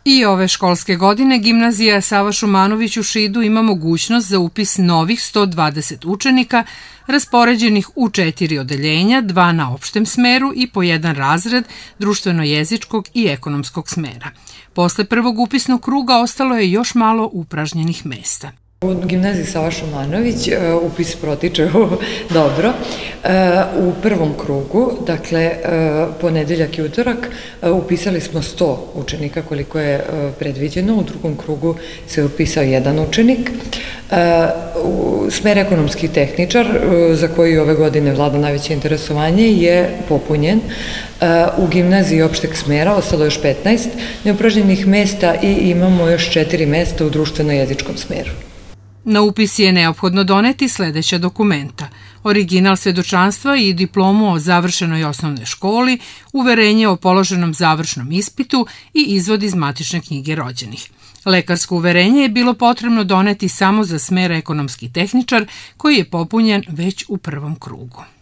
I ove školske godine Gimnazija Sava Šumanović u Šidu ima mogućnost za upis novih 120 učenika raspoređenih u 4 odeljenja, 2 na opštem smeru i po 1 razred društveno-jezičkog i ekonomskog smera. Posle prvog upisnog kruga ostalo je još malo upražnjenih mesta. U Gimnaziji Sava Šumanović upis protiče dobro. U prvom krugu, dakle ponedeljak i utorak, upisali smo 100 učenika koliko je predviđeno. U drugom krugu se upisao 1 učenik. Smer ekonomski tehničar, za koji ove godine vlada najveće interesovanje, je popunjen. U Gimnaziji opšteg smera ostalo još 15 neupražnjenih mesta i imamo još 4 mesta u društveno-jezičkom smeru. Na upis je neophodno doneti sledeća dokumenta: original svedočanstva i diplomu o završenoj osnovnoj školi, uverenje o položenom završnom ispitu i izvod iz matične knjige rođenih. Lekarsko uverenje je bilo potrebno doneti samo za smer ekonomski tehničar, koji je popunjen već u prvom krugu.